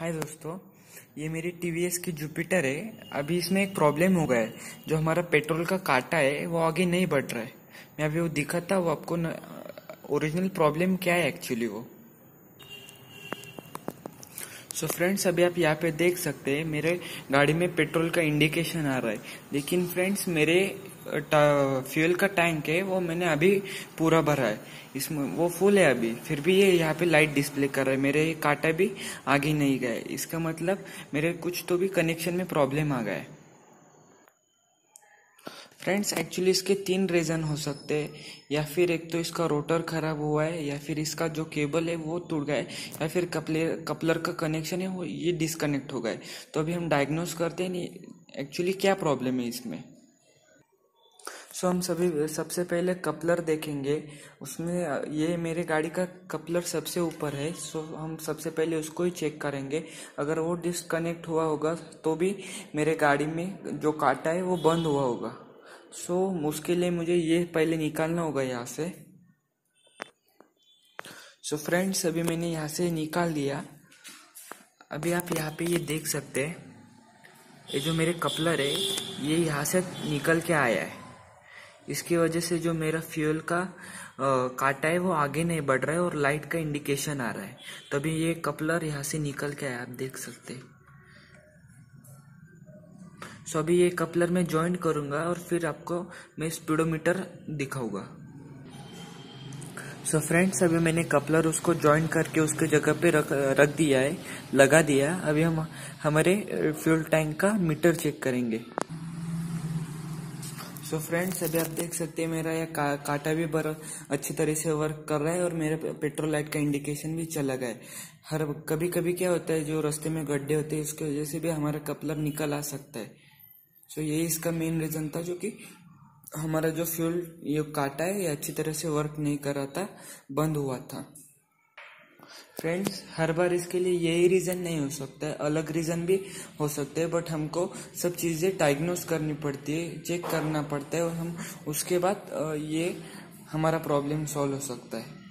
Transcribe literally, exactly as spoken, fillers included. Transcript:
हाय दोस्तों, ये मेरी टीवीएस की जुपिटर है। अभी इसमें एक प्रॉब्लम हो गया है। जो हमारा पेट्रोल का काटा है वो आगे नहीं बढ़ रहा है। मैं अभी वो दिखाता हूँ आपको ओरिजिनल प्रॉब्लम क्या है एक्चुअली वो। सो फ्रेंड्स, अभी आप यहाँ पे देख सकते हैं मेरे गाड़ी में पेट्रोल का इंडिकेशन आ रहा है। लेकिन फ्रेंड्स, मेरे फ्यूल का टैंक है वो मैंने अभी पूरा भरा है, इसमें वो फुल है अभी, फिर भी ये यहाँ पे लाइट डिस्प्ले कर रहा है। मेरे कांटा भी आगे नहीं गया है। इसका मतलब मेरे कुछ तो भी कनेक्शन में प्रॉब्लम आ गया है। फ्रेंड्स, एक्चुअली इसके तीन रीज़न हो सकते हैं। या फिर एक तो इसका रोटर खराब हुआ है, या फिर इसका जो केबल है वो टूट गया है, या फिर कपलर कपलर का कनेक्शन है वो ये डिस्कनेक्ट हो गया है। तो अभी हम डायग्नोस करते हैं नहीं एक्चुअली क्या प्रॉब्लम है इसमें। सो हम सभी सबसे पहले कपलर देखेंगे। उसमें ये मेरे गाड़ी का कपलर सबसे ऊपर है। सो हम सबसे पहले उसको ही चेक करेंगे। अगर वो डिस्कनेक्ट हुआ होगा तो भी मेरे गाड़ी में जो काटा है वो बंद हुआ होगा। सो उसके लिए मुझे ये पहले निकालना होगा यहाँ से। सो फ्रेंड्स, अभी मैंने यहाँ से निकाल दिया। अभी आप यहाँ पे ये देख सकते हैं, ये जो मेरे कपलर है ये यहाँ से निकल के आया है। इसकी वजह से जो मेरा फ्यूल का आ, काटा है वो आगे नहीं बढ़ रहा है और लाइट का इंडिकेशन आ रहा है। तभी ये कपलर यहाँ से निकल के आया, आप देख सकते हैं। सो अभी ये कपलर में ज्वाइन करूंगा और फिर आपको मैं स्पीडोमीटर दिखाऊंगा। सो फ्रेंड्स, अभी मैंने कपलर उसको ज्वाइन करके उसके जगह पे रख रख दिया है, लगा दिया। अभी हम हमारे फ्यूल टैंक का मीटर चेक करेंगे। सो फ्रेंड्स, अभी आप देख सकते हैं मेरा यह का, काटा भी बर अच्छी तरह से वर्क कर रहा है और मेरे पेट्रोल लाइट का इंडिकेशन भी चला गया है। हर कभी कभी क्या होता है, जो रास्ते में गड्ढे होते हैं उसकी वजह से भी हमारा कपलर निकल आ सकता है। सो so, यही इसका मेन रीजन था, जो कि हमारा जो फ्यूल ये काटा है ये अच्छी तरह से वर्क नहीं कर रहा था, बंद हुआ था। फ्रेंड्स, हर बार इसके लिए यही रीजन नहीं हो सकता है, अलग रीजन भी हो सकते हैं। बट हमको सब चीजें डायग्नोस करनी पड़ती है, चेक करना पड़ता है, और हम उसके बाद ये हमारा प्रॉब्लम सॉल्व हो सकता है।